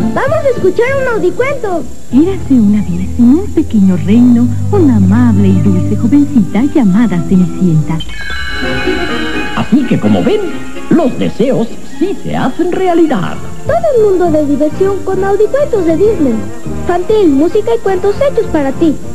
Vamos a escuchar un audicuento. Érase una vez en un pequeño reino una amable y dulce jovencita llamada Cenicienta. Así que como ven, los deseos sí se hacen realidad. Todo el mundo de diversión con audicuentos de Disney. Infantil, música y cuentos hechos para ti.